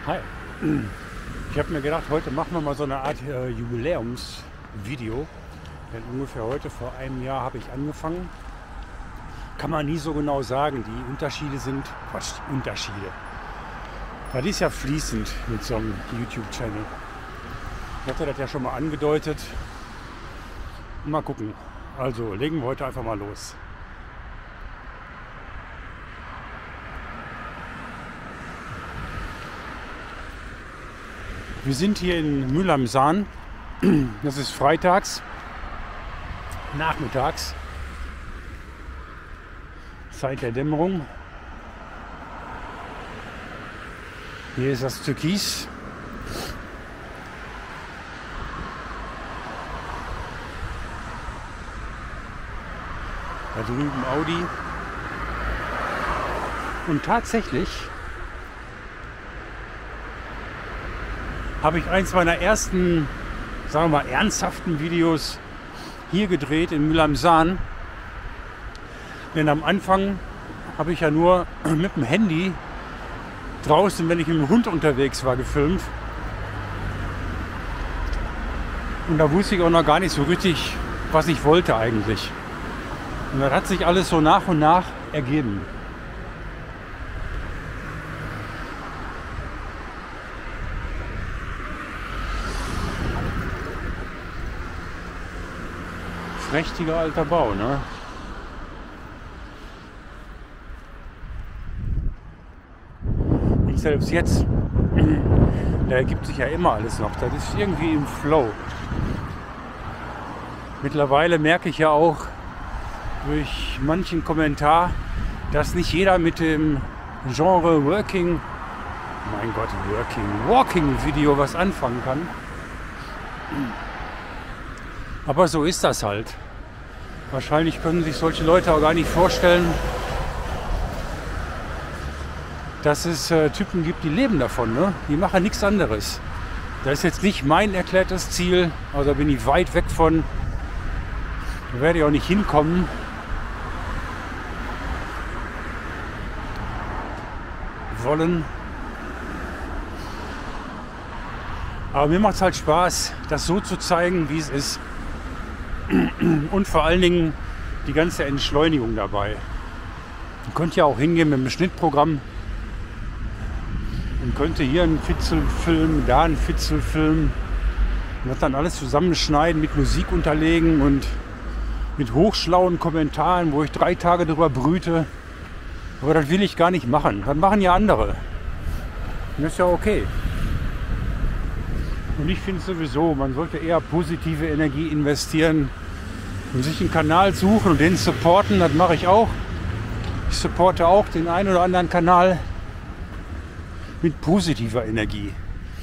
Hi. Ich habe mir gedacht, heute machen wir mal so eine Art Jubiläumsvideo. Denn ungefähr heute vor einem Jahr habe ich angefangen. Kann man nie so genau sagen. Die Unterschiede sind, die Unterschiede. Das ist ja fließend mit so einem YouTube-Channel. Ich hatte das ja schon mal angedeutet. Mal gucken. Also legen wir heute einfach mal los. Wir sind hier in Mühl am Sahn. Das ist freitags, nachmittags, Zeit der Dämmerung. Hier ist das Türkis. Da drüben Audi. Und tatsächlich habe ich eins meiner ersten, sagen wir mal, ernsthaften Videos hier gedreht in Mühl am Sahn. Denn am Anfang habe ich ja nur mit dem Handy draußen, wenn ich mit dem Hund unterwegs war, gefilmt. Und da wusste ich auch noch gar nicht so richtig, was ich wollte eigentlich. Und das hat sich alles so nach und nach ergeben. Prächtiger alter Bau, ne? Und selbst jetzt, da ergibt sich ja immer alles noch. Das ist irgendwie im Flow. Mittlerweile merke ich ja auch durch manchen Kommentar, dass nicht jeder mit dem Genre Walking Video was anfangen kann. Aber so ist das halt. Wahrscheinlich können sich solche Leute auch gar nicht vorstellen, dass es Typen gibt, die leben davon. Ne? Die machen nichts anderes. Das ist jetzt nicht mein erklärtes Ziel. Also da bin ich weit weg von. Da werde ich auch nicht hinkommen. Wollen. Aber mir macht es halt Spaß, das so zu zeigen, wie es ist. Und vor allen Dingen die ganze Entschleunigung dabei. Man könnte ja auch hingehen mit einem Schnittprogramm und könnte hier einen Fitzel filmen, da einen Fitzel filmen und das dann alles zusammenschneiden, mit Musik unterlegen und mit hochschlauen Kommentaren, wo ich 3 Tage drüber brüte. Aber das will ich gar nicht machen. Das machen ja andere. Und das ist ja okay. Und ich finde sowieso, man sollte eher positive Energie investieren und sich einen Kanal suchen und den supporten. Das mache ich auch. Ich supporte auch den einen oder anderen Kanal mit positiver Energie.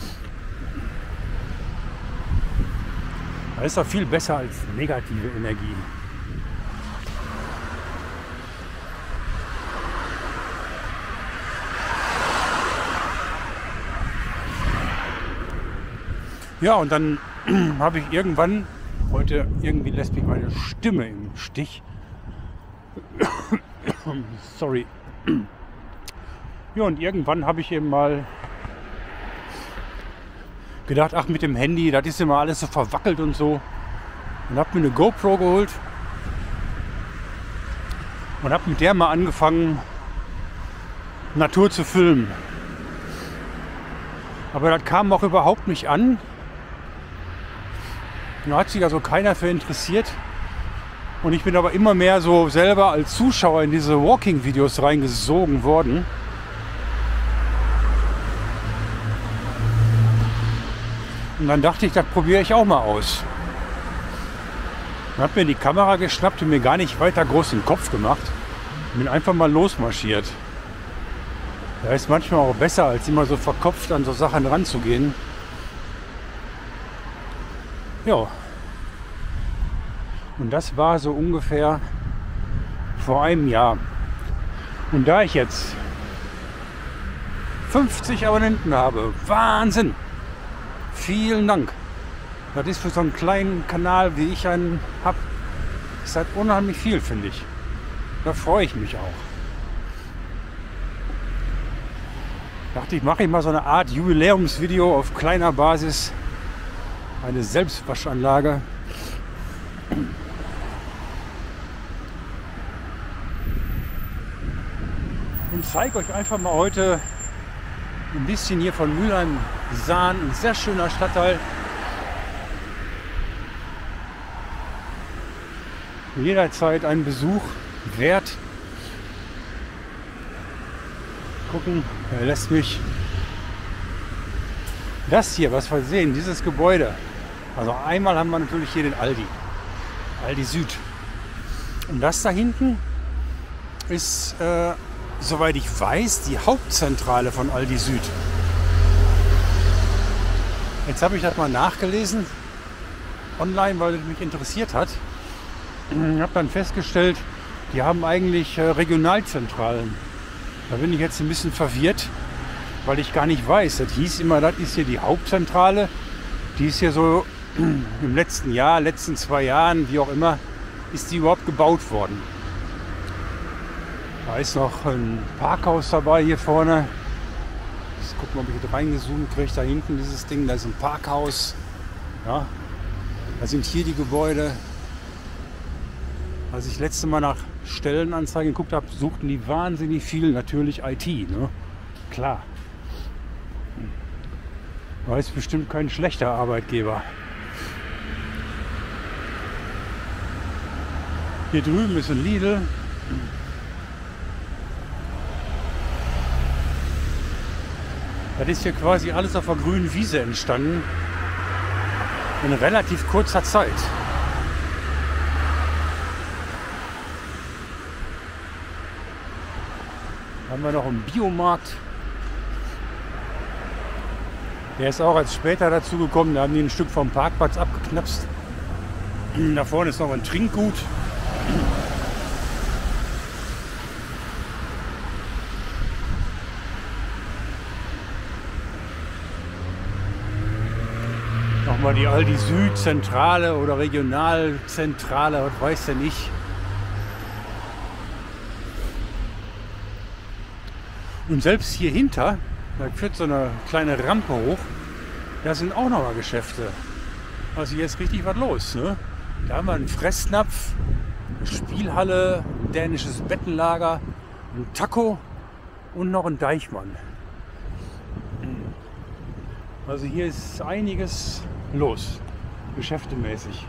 Das ist doch viel besser als negative Energie. Ja, und dann habe ich irgendwann, heute irgendwie lässt mich meine Stimme im Stich. Sorry. Ja, und irgendwann habe ich eben mal gedacht, ach, mit dem Handy, das ist immer alles so verwackelt und so. Und habe mir eine GoPro geholt und habe mit der mal angefangen, Natur zu filmen. Aber das kam auch überhaupt nicht an. Da hat sich also keiner für interessiert. Und ich bin aber immer mehr so selber als Zuschauer in diese Walking-Videos reingesogen worden. Und dann dachte ich, das probiere ich auch mal aus. Dann habe mir die Kamera geschnappt und mir gar nicht weiter groß den Kopf gemacht. Bin einfach mal losmarschiert. Da ist manchmal auch besser, als immer so verkopft an so Sachen ranzugehen. Ja. Und das war so ungefähr vor einem Jahr. Und da ich jetzt 50 Abonnenten habe, Wahnsinn! Vielen Dank! Das ist für so einen kleinen Kanal, wie ich einen habe, ist das unheimlich viel, finde ich. Da freue ich mich auch. Dachte ich, mache ich mal so eine Art Jubiläumsvideo auf kleiner Basis. Eine Selbstwaschanlage. Und zeige euch einfach mal heute ein bisschen hier von Mülheim-Sahn. Ein sehr schöner Stadtteil. Jederzeit einen Besuch wert. Gucken, er lässt mich das hier, was wir sehen, dieses Gebäude. Also einmal haben wir natürlich hier den Aldi Süd. Und das da hinten ist, soweit ich weiß, die Hauptzentrale von Aldi Süd. Jetzt habe ich das mal nachgelesen online, weil es mich interessiert hat. Ich habe dann festgestellt, die haben eigentlich Regionalzentralen. Da bin ich jetzt ein bisschen verwirrt, weil ich gar nicht weiß. Das hieß immer, das ist hier die Hauptzentrale. Die ist hier so im letzten Jahr, letzten 2 Jahren, wie auch immer, ist die überhaupt gebaut worden. Da ist noch ein Parkhaus dabei hier vorne. Ich gucke mal, ob ich hier reingezoomt kriege. Da hinten dieses Ding, da ist ein Parkhaus. Ja, da sind hier die Gebäude. Als ich letzte Mal nach Stellenanzeigen geguckt habe, suchten die wahnsinnig viel natürlich IT. Ne? Klar. War ist bestimmt kein schlechter Arbeitgeber. Hier drüben ist ein Lidl. Das ist hier quasi alles auf der grünen Wiese entstanden. In relativ kurzer Zeit. Haben wir noch einen Biomarkt. Der ist auch erst später dazu gekommen. Da haben die ein Stück vom Parkplatz abgeknapst. Da vorne ist noch ein Trinkgut. Nochmal die Aldi Süd Zentrale oder Regionalzentrale, was weiß denn ich. Und selbst hier hinter, da führt so eine kleine Rampe hoch, da sind auch noch mal Geschäfte. Also hier ist richtig was los. Ne? Da haben wir einen Fressnapf, eine Spielhalle, ein dänisches Bettenlager, ein Taco und noch ein Deichmann. Also hier ist einiges los, geschäftemäßig.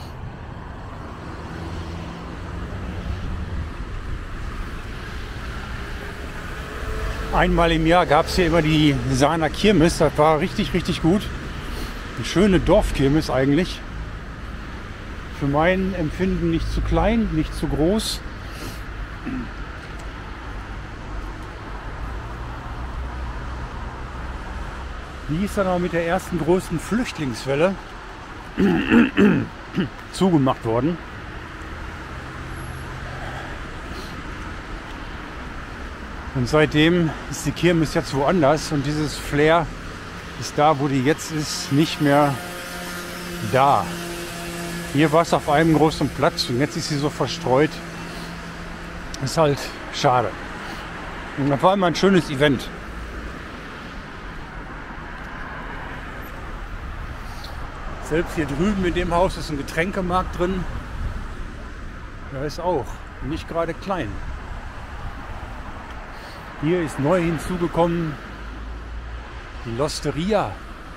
Einmal im Jahr gab es hier immer die Sahner Kirmes, das war richtig, richtig gut. Eine schöne Dorfkirmes eigentlich. Für mein Empfinden nicht zu klein, nicht zu groß. Die ist dann auch mit der ersten großen Flüchtlingswelle zugemacht worden. Und seitdem ist die Kirmes jetzt woanders und dieses Flair ist da, wo die jetzt ist, nicht mehr da. Hier war es auf einem großen Platz und jetzt ist sie so verstreut. Ist halt schade. Und das war immer ein schönes Event. Selbst hier drüben in dem Haus ist ein Getränkemarkt drin. Der ist auch nicht gerade klein. Hier ist neu hinzugekommen die L'Osteria.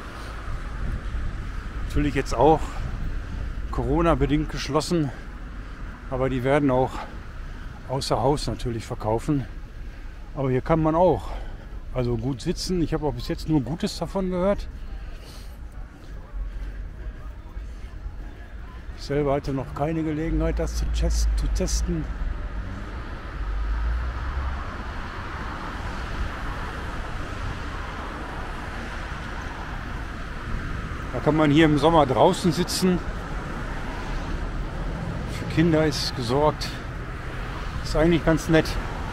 Natürlich jetzt auch Corona-bedingt geschlossen, aber die werden auch außer Haus natürlich verkaufen. Aber hier kann man auch also gut sitzen. Ich habe auch bis jetzt nur Gutes davon gehört. Ich selber hatte noch keine Gelegenheit, das zu testen. Da kann man hier im Sommer draußen sitzen. Für Kinder ist gesorgt. Ist eigentlich ganz nett.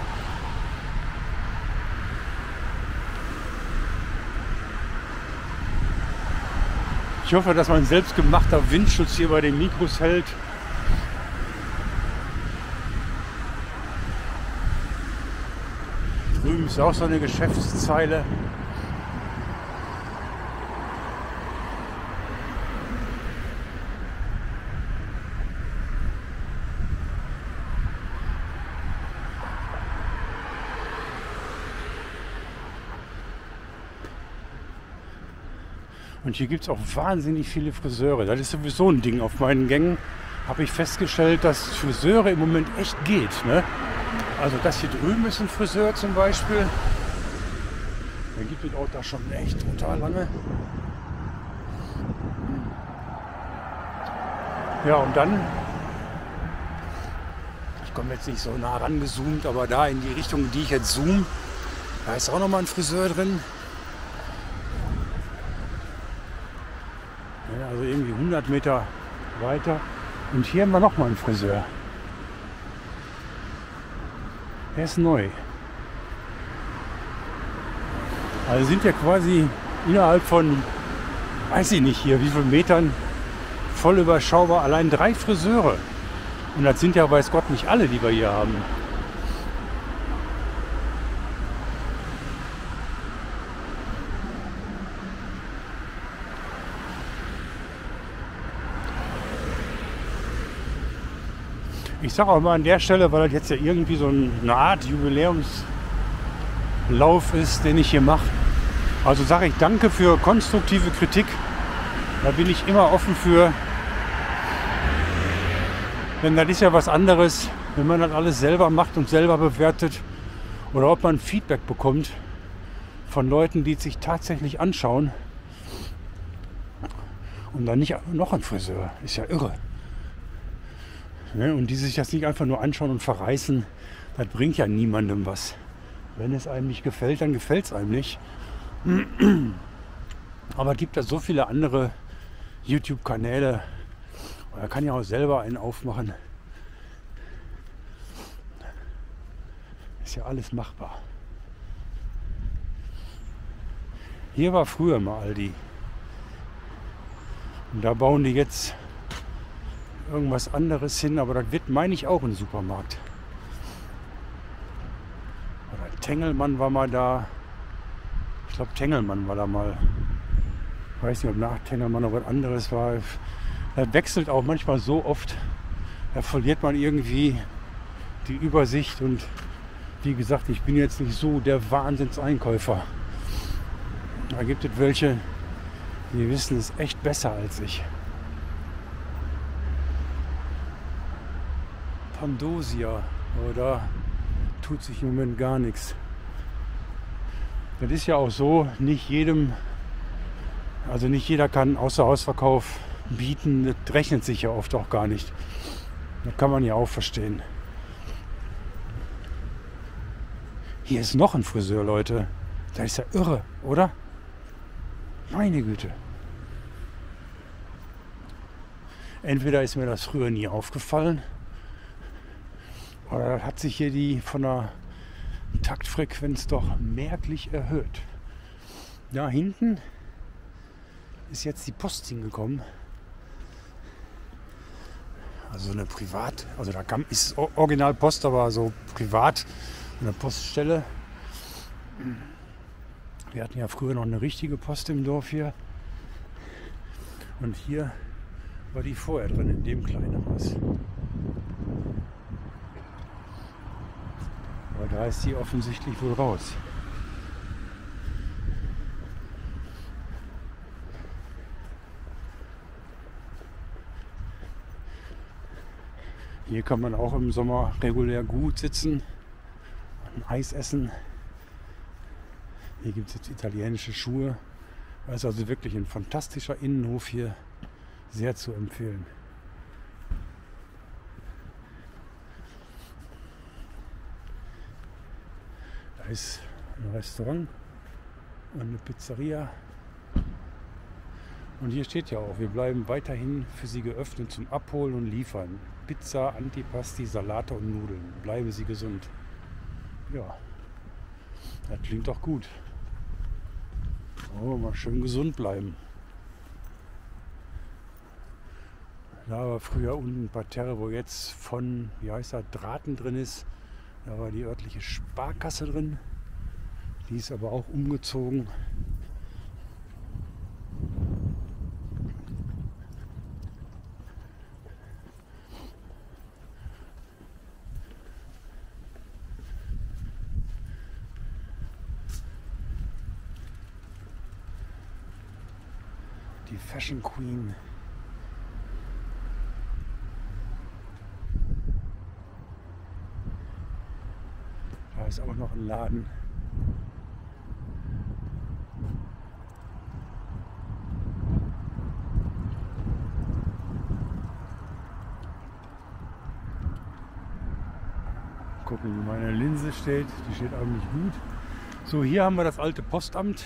Ich hoffe, dass mein selbstgemachter Windschutz hier bei den Mikros hält. Drüben Ist auch so eine Geschäftszeile. Und hier gibt es auch wahnsinnig viele Friseure. Das ist sowieso ein Ding. Auf meinen Gängen habe ich festgestellt, dass Friseure im Moment echt geht. Ne? Also das hier drüben ist ein Friseur zum Beispiel. Der gibt es auch da schon echt total lange. Ja, und dann, ich komme jetzt nicht so nah rangezoomt, aber da in die Richtung, in die ich jetzt zoome, da ist auch nochmal ein Friseur drin. Ja, also irgendwie 100 Meter weiter. Und hier haben wir nochmal einen Friseur. Der ist neu. Also sind ja quasi innerhalb von, weiß ich nicht hier, wie viele Metern, voll überschaubar, allein 3 Friseure. Und das sind ja, weiß Gott, nicht alle, die wir hier haben. Ich sage auch mal an der Stelle, weil das jetzt ja irgendwie so eine Art Jubiläumslauf ist, den ich hier mache. Also sage ich danke für konstruktive Kritik. Da bin ich immer offen für. Denn das ist ja was anderes, wenn man das alles selber macht und selber bewertet. Oder ob man Feedback bekommt von Leuten, die es sich tatsächlich anschauen. Und dann nicht noch ein Friseur. Ist ja irre. Und die sich das nicht einfach nur anschauen und verreißen, das bringt ja niemandem was. Wenn es einem nicht gefällt, dann gefällt es einem nicht. Aber es gibt ja so viele andere YouTube-Kanäle. Da kann ja auch selber einen aufmachen. Ist ja alles machbar. Hier war früher mal Aldi. Und da bauen die jetzt irgendwas anderes hin, aber das wird, meine ich, auch ein Supermarkt. Oder Tengelmann war mal da. Ich glaube, Tengelmann war da mal. Ich weiß nicht, ob nach Tengelmann noch was anderes war. Das wechselt auch manchmal so oft. Da verliert man irgendwie die Übersicht. Und wie gesagt, ich bin jetzt nicht so der Wahnsinnseinkäufer. Da gibt es welche, die wissen es echt besser als ich. Pandosia, aber da tut sich im Moment gar nichts. Das ist ja auch so, nicht jeder kann Außerhausverkauf bieten, das rechnet sich ja oft auch gar nicht. Das kann man ja auch verstehen. Hier ist noch ein Friseur, Leute. Das ist ja irre, oder? Meine Güte. Entweder ist mir das früher nie aufgefallen, oder hat sich hier die von der Taktfrequenz doch merklich erhöht. Da hinten ist jetzt die Post hingekommen. Also eine Privat, also da ist Original Post, aber so privat eine Poststelle. Wir hatten ja früher noch eine richtige Post im Dorf hier. Und hier war die vorher drin, in dem kleinen Haus. Aber da ist die offensichtlich wohl raus. Hier kann man auch im Sommer regulär gut sitzen, ein Eis essen. Hier gibt es jetzt italienische Schuhe. Das ist also wirklich ein fantastischer Innenhof hier, sehr zu empfehlen. Da ist ein Restaurant und eine Pizzeria. Und hier steht ja auch, wir bleiben weiterhin für Sie geöffnet zum Abholen und Liefern. Pizza, Antipasti, Salate und Nudeln. Bleiben Sie gesund. Ja, das klingt doch gut. Oh, mal schön gesund bleiben. Da war früher unten ein Parterre, wo jetzt von, wie heißt das, Drahten drin ist. Da war die örtliche Sparkasse drin. Die ist aber auch umgezogen. Die Fashion Queen. Da ist auch noch ein Laden. Gucken, wie meine Linse steht. Die steht eigentlich gut. So, hier haben wir das alte Postamt.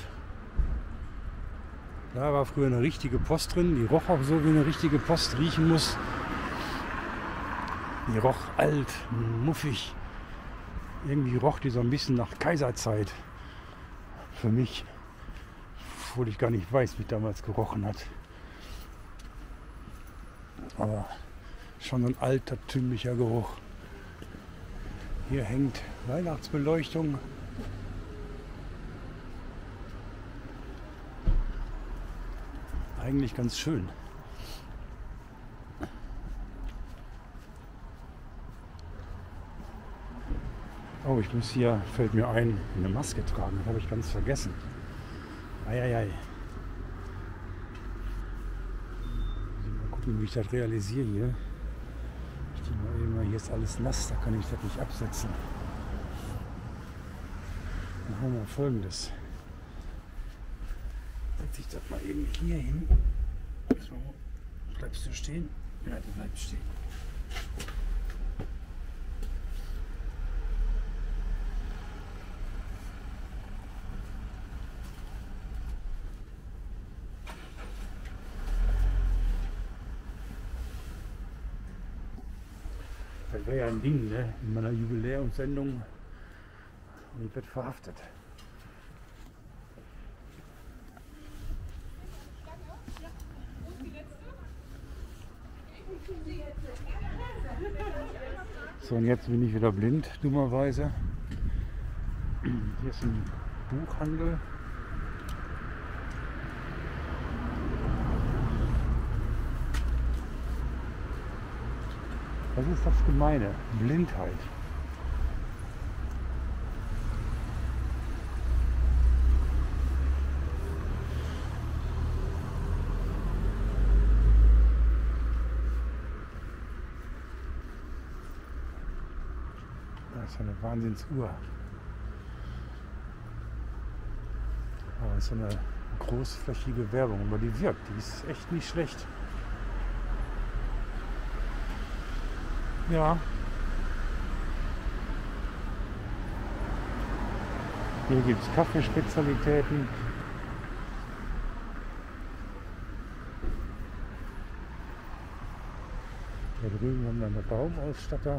Da war früher eine richtige Post drin. Die roch auch so, wie eine richtige Post riechen muss. Die roch alt, muffig. Irgendwie roch die so ein bisschen nach Kaiserzeit. Für mich. Obwohl ich gar nicht weiß, wie damals gerochen hat. Aber schon so ein altertümlicher Geruch. Hier hängt Weihnachtsbeleuchtung. Eigentlich ganz schön. Oh, ich muss hier, fällt mir ein, eine Maske tragen. Das habe ich ganz vergessen. Eieiei. Mal gucken, wie ich das realisiere hier. Ich denke mal eben, hier ist alles nass, da kann ich das nicht absetzen. Dann machen wir mal Folgendes. Setze ich das mal eben hier hin. So, bleibst du stehen? Ja, du bleibst stehen. Das wäre ja ein Ding, ne? In meiner Jubiläumssendung. Und ich werde verhaftet. So, und jetzt bin ich wieder blind, dummerweise. Hier ist ein Buchhandel. Was ist das Gemeine? Blindheit. Das ist eine Wahnsinnsuhr. Aber es ist eine großflächige Werbung, aber die wirkt. Die ist echt nicht schlecht. Ja. Hier gibt es Kaffeespezialitäten. Da drüben haben wir einen Raumausstatter.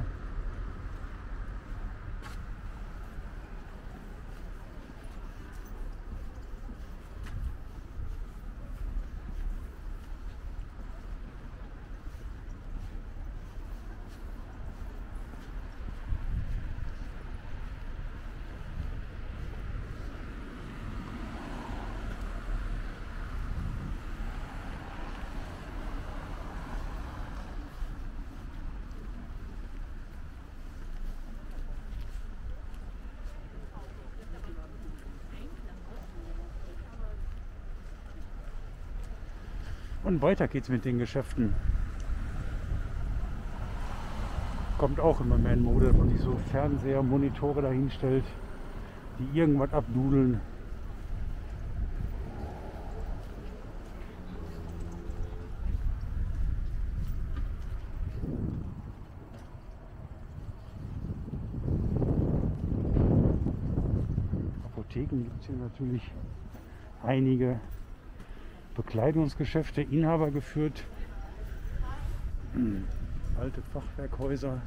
Und weiter geht's mit den Geschäften. Kommt auch immer mehr in Mode, dass man sich so Fernseher, Monitore dahin stellt, die irgendwas abdudeln. Apotheken gibt es hier natürlich einige. Bekleidungsgeschäfte, Inhaber geführt, alte Fachwerkhäuser.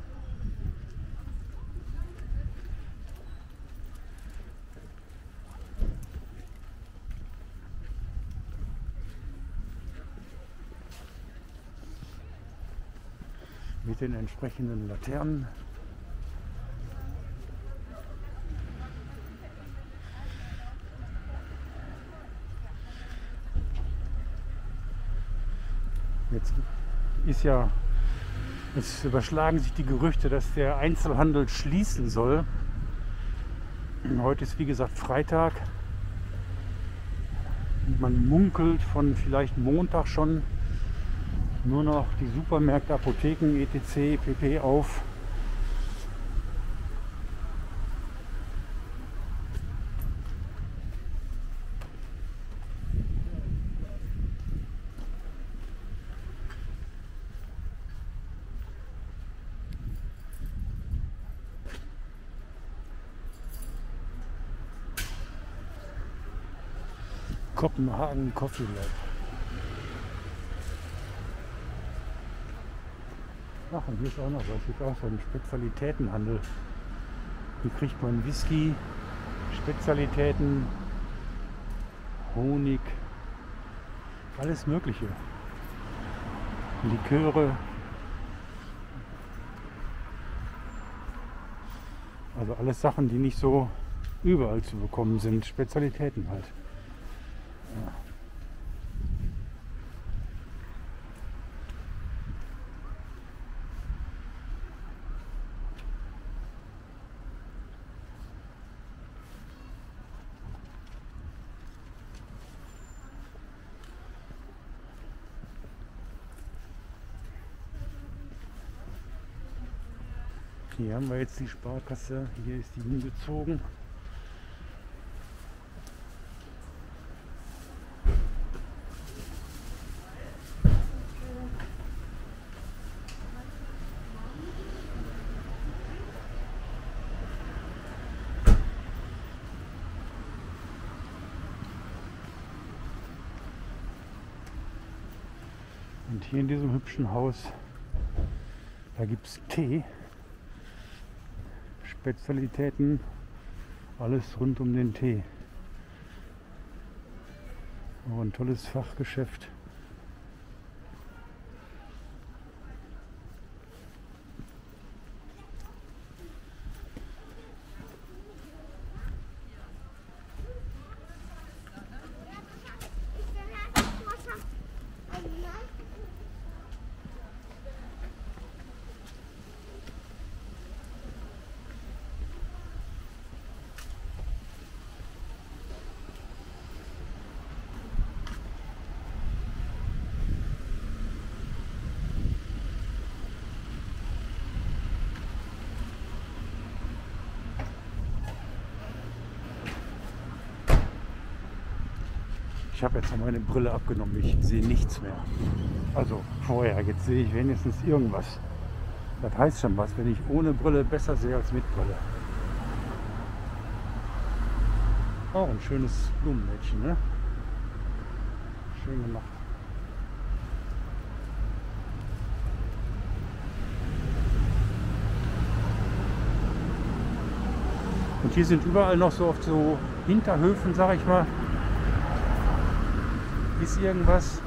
Mit den entsprechenden Laternen. Jetzt überschlagen sich die Gerüchte, dass der Einzelhandel schließen soll. Heute ist wie gesagt Freitag. Man munkelt von vielleicht Montag schon nur noch die Supermärkte, Apotheken, etc. pp. Auf. Kopenhagen Coffee Lab. Ach, und hier ist auch noch was. Hier ist auch so ein Spezialitätenhandel. Hier kriegt man Whisky, Spezialitäten, Honig, alles Mögliche. Liköre. Also alles Sachen, die nicht so überall zu bekommen sind. Spezialitäten halt. Ja. Hier haben wir jetzt die Sparkasse, hier ist die hingezogen. Und hier in diesem hübschen Haus, da gibt es Tee, Spezialitäten, alles rund um den Tee. Aber ein tolles Fachgeschäft. Ich habe jetzt noch meine Brille abgenommen, ich sehe nichts mehr. Also vorher, jetzt sehe ich wenigstens irgendwas. Das heißt schon was, wenn ich ohne Brille besser sehe als mit Brille. Auch ein schönes Blumenmädchen, ne? Schön gemacht. Und hier sind überall noch so oft so Hinterhöfen, sag ich mal. Ist irgendwas.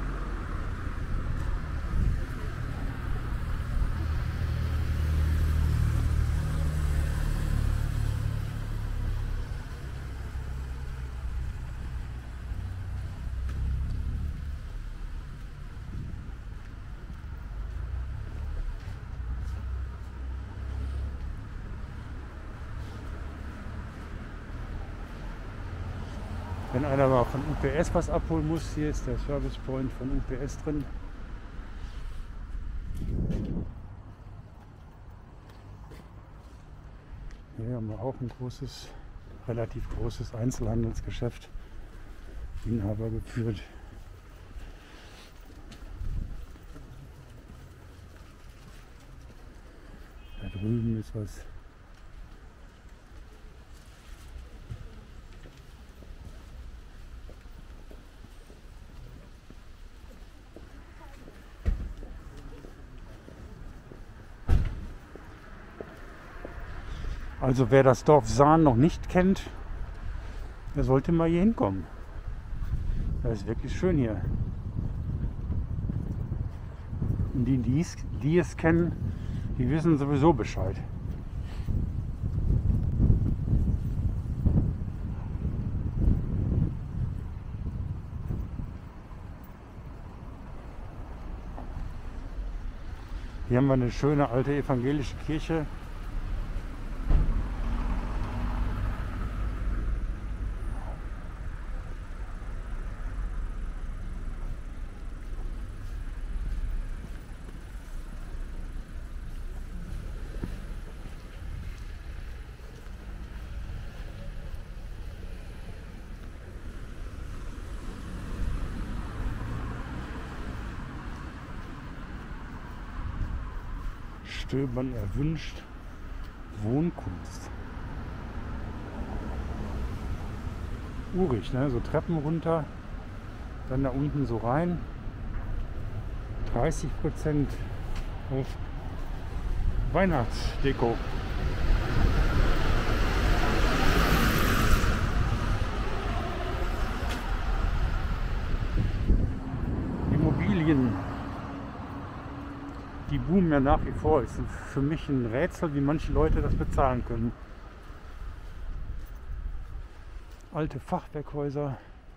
Wenn einer mal von UPS was abholen muss, hier ist der Service Point von UPS drin. Hier haben wir auch ein großes, relativ großes Einzelhandelsgeschäft, Inhaber geführt. Da drüben ist was. Also wer das Dorf Sahn noch nicht kennt, der sollte mal hier hinkommen. Das ist wirklich schön hier. Und die es kennen, die wissen sowieso Bescheid. Hier haben wir eine schöne alte evangelische Kirche. Stöbern erwünscht. Wohnkunst. Urig, ne? So Treppen runter, dann da unten so rein. 30% auf Weihnachtsdeko. Immobilien. Die boomen ja nach wie vor. Es ist für mich ein Rätsel, wie manche Leute das bezahlen können. Alte Fachwerkhäuser.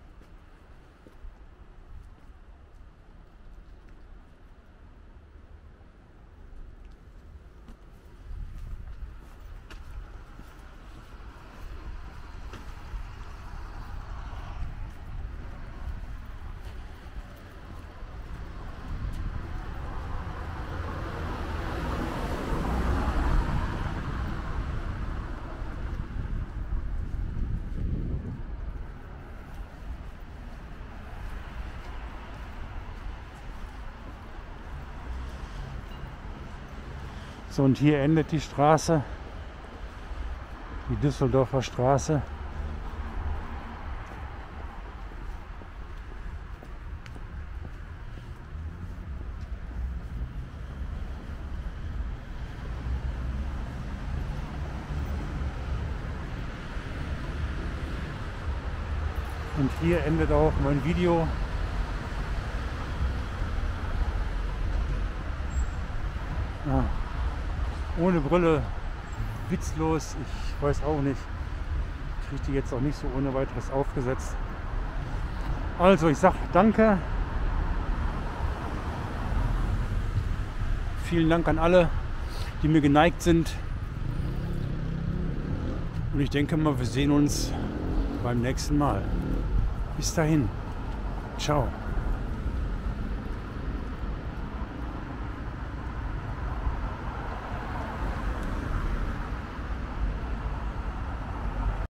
So, und hier endet die Straße, die Düsseldorfer Straße. Und hier endet auch mein Video. Ja. Ohne Brille, witzlos, ich weiß auch nicht, kriege die jetzt auch nicht so ohne weiteres aufgesetzt. Also ich sage danke, vielen Dank an alle, die mir geneigt sind, und ich denke mal, wir sehen uns beim nächsten Mal. Bis dahin, ciao.